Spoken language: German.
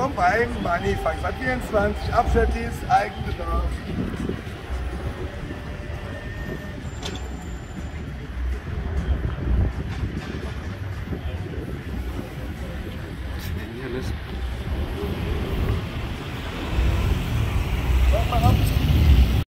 willkommen beim Money Frankfurt 24 Abschnittdienst Eigenbedarf. Was ist denn hier los?